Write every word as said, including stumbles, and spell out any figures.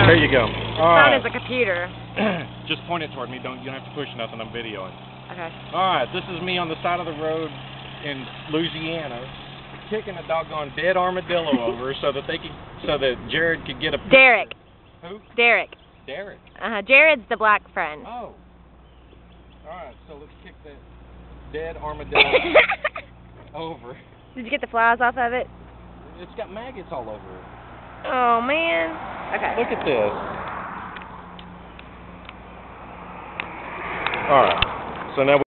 There you go. All Phone right. is a computer. Just point it toward me. Don't you don't have to push nothing. I'm videoing. Okay. All right. This is me on the side of the road in Louisiana, kicking a doggone dead armadillo over so that they could, so that Jared could get a picture. Dereck. Who? Dereck. Dereck. Uh huh. Jared's the black friend. Oh. All right. So let's kick that dead armadillo over. Did you get the flies off of it? It's got maggots all over it. Oh man. Okay. Look at this. All right. So now.